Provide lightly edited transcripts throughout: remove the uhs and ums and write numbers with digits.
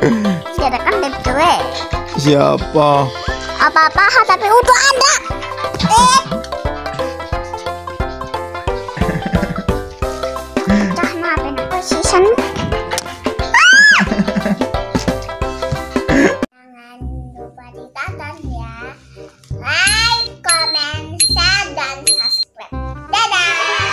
Siapa kan cewek? Siapa? Apa-apa tapi udah ada. Cah nape nak season? Jangan lupa ditonton ya. Like, comment, share, dan subscribe. Dadah.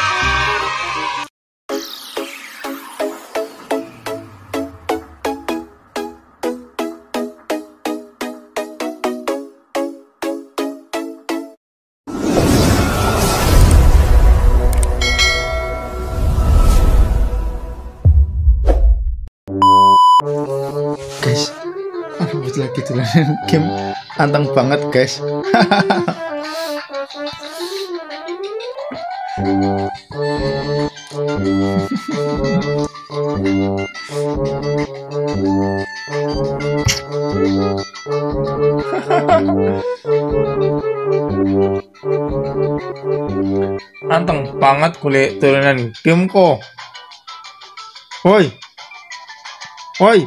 Guys, aku lagi dolanan game anteng banget guys. Anteng banget kulit dolanan game kok. Woi. Woi.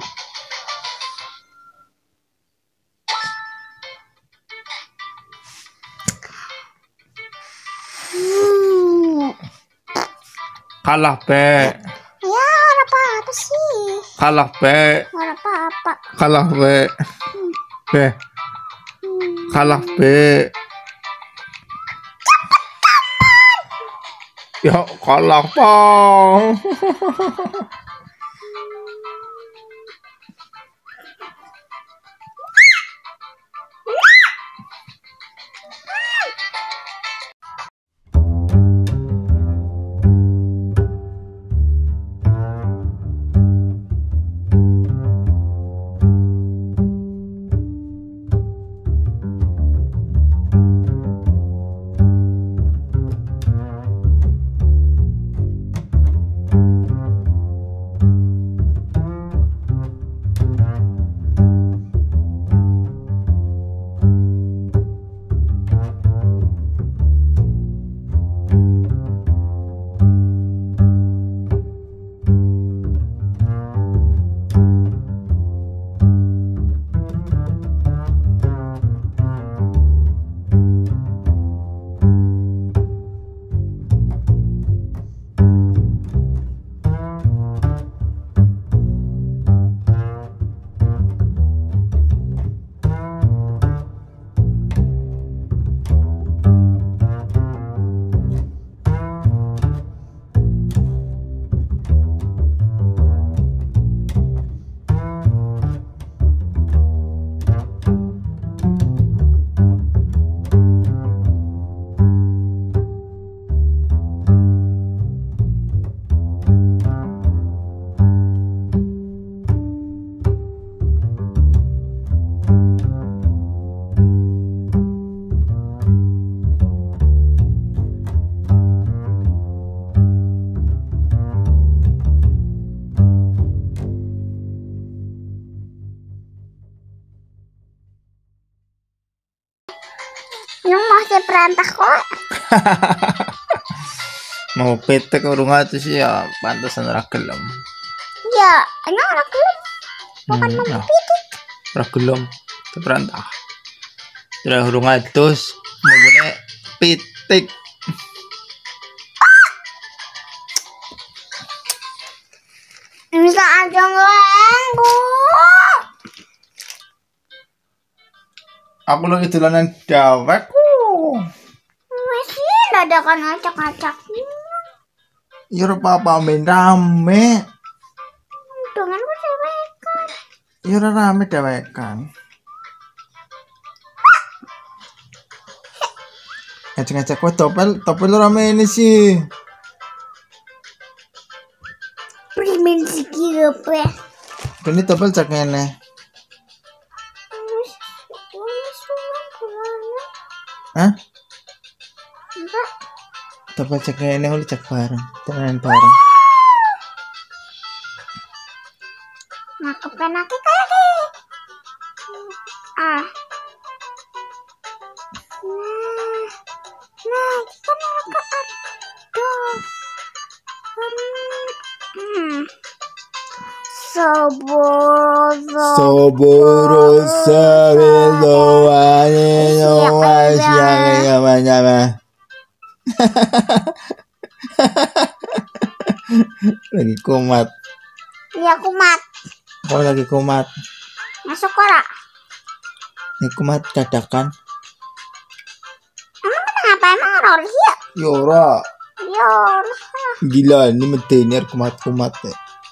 Kalah be. Ya, apa sih? Kalah be. Apa-apa. Kalah be. Be. Kalah be. Ya kalah bang. Yang masih perantah kok. Mau petek urung atus ya pantesan ora gelem. Ya, ini orang gelem. Bukan mau pitik. Ora gelem perantah. Ora urung atus mengune pitik. Bisa aja nganggu. Aku lagi dolanan dawek. Masih dadakan acak-acak. Ya ora apa-apa men rame. Dengan gue cewekan. Ya ora rame dewekan. Ngecek-ngecek kowe topel rame ini sih. Primin sikit apa? Ini topel cek ngene. Hah? Enggak. Topel cek ngene uli cek bareng. Tenan bareng. Nah, kepenake kayak gini. Ah. Nah, kita mau ke aduh. Soboro sabelo ane no asyang. Lagi kumat. Iya kumat. Kau lagi kumat. Masuk ora? Ini kumat dadakan. Emang kenapa emang ora ya? Yora. Yo. Gila ini medeni kumat-kumat ya.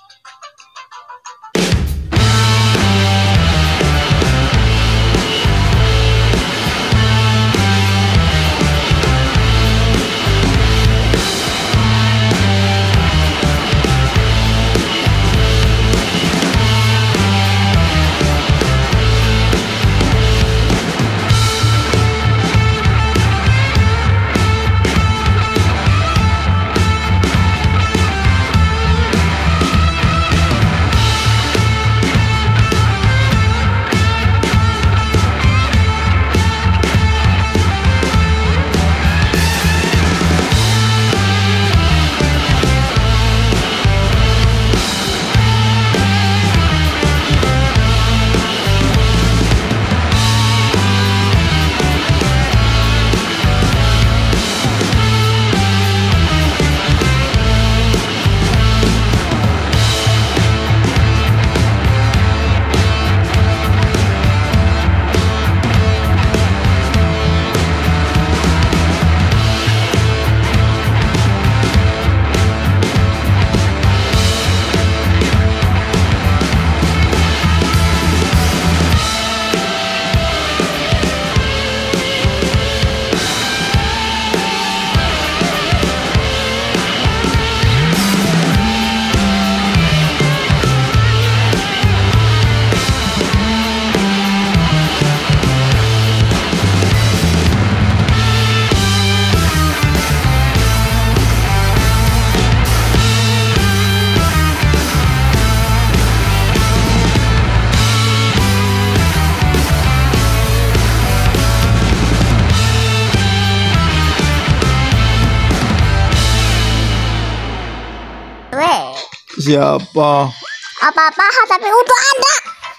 Siapa? Apa-apa tapi untuk Anda.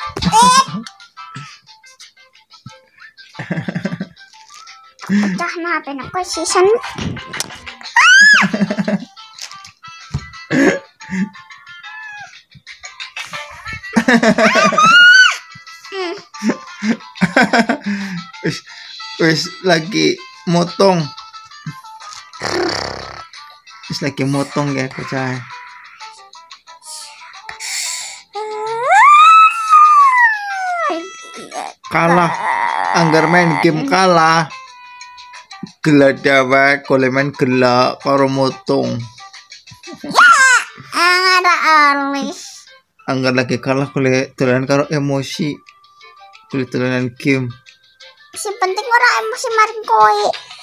Pecah na aku season. Wis lagi motong. Wis lagi motong ya kocai. Kalah anggar main game kalah gela dewek kole main gela karo motong Ada alis anggar lagi kalah kole dolanan karo emosi kole dolanan game si penting ora emosi maring kowe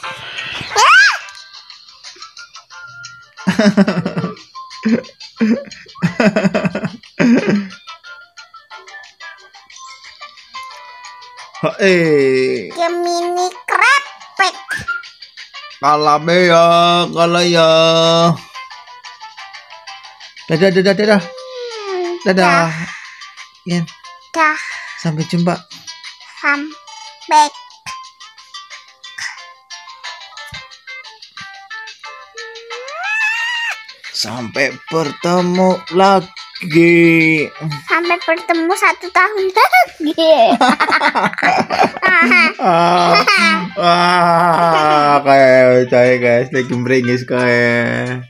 Gemini krepek kalah ya dadah ya dah sampai jumpa sampai bertemu lagi sampai bertemu 1 tahun lagi kayak saya guys lagi meringis kayak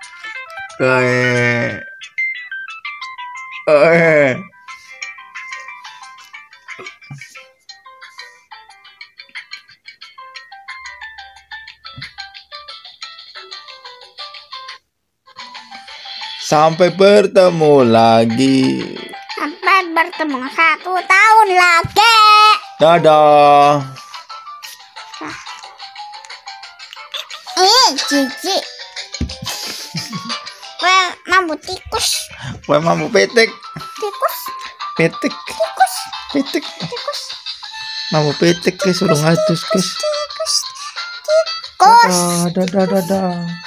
sampai bertemu lagi. Sampai bertemu 1 tahun lagi. Dadah. Cici. Well, mambu tikus. Well, mambu petek. Tikus. Petek. Tikus. Petek. Tikus. Mambu petek guys, udah ngatus guys. Tikus. Dadah.